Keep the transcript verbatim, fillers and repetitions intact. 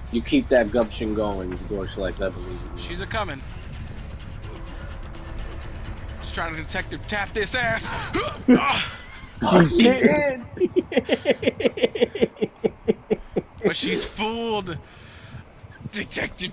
You keep that gumption going, Dorschlex, I believe in you. She's a coming. Just trying to detective tap this ass. Oh, she did. But she's fooled. Detective